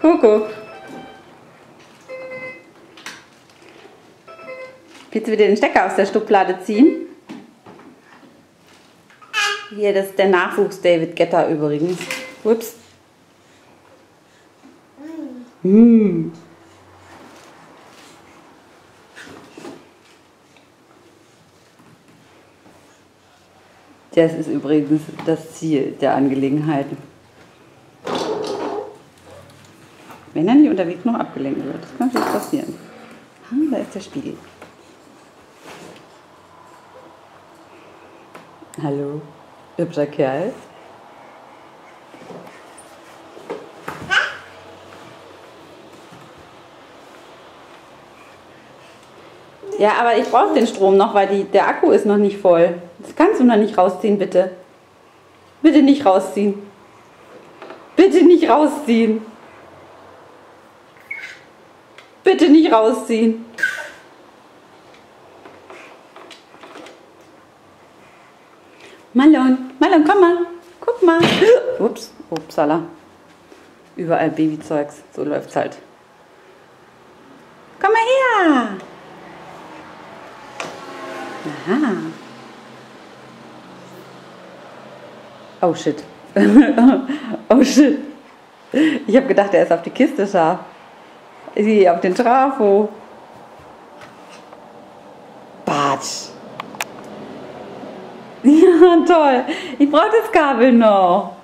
Kuckuck. Willst du wieder den Stecker aus der Schublade ziehen? Hier, das ist der Nachwuchs David Guetta übrigens. Ups. Das ist übrigens das Ziel der Angelegenheit. Wenn er nicht unterwegs noch abgelenkt wird. Das kann natürlich passieren. Da ist der Spiegel. Hallo, hübscher Kerl. Ja, aber ich brauche den Strom noch, weil der Akku ist noch nicht voll. Das kannst du noch nicht rausziehen, bitte. Bitte nicht rausziehen. Bitte nicht rausziehen. Bitte nicht rausziehen. Marlon, Marlon, komm mal. Guck mal. Ups, upsala. Überall Babyzeugs. So läuft's halt. Komm mal her. Aha. Oh shit. Oh shit. Ich habe gedacht, er ist auf die Kiste scharf. Auf den Trafo. Batsch. Ja, toll. Ich brauche das Kabel noch.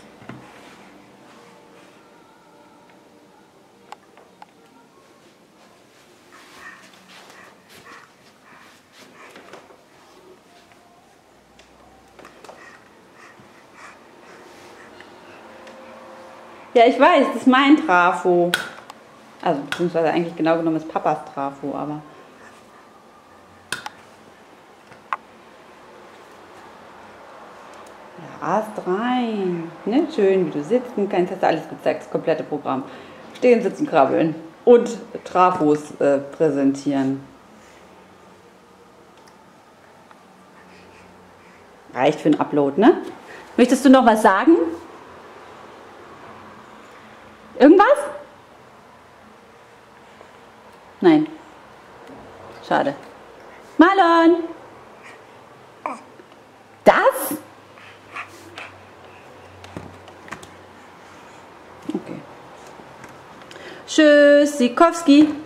Ja, ich weiß, das ist mein Trafo. Also, beziehungsweise eigentlich genau genommen ist Papas Trafo, aber... Ja, rast rein. Nicht schön, wie du sitzt und kannst, hast du alles gezeigt, das komplette Programm. Stehen, sitzen, krabbeln und Trafos präsentieren. Reicht für einen Upload, ne? Möchtest du noch was sagen? Irgendwas? Nein. Schade. Marlon! Das? Okay. Tschüss, Sikowski.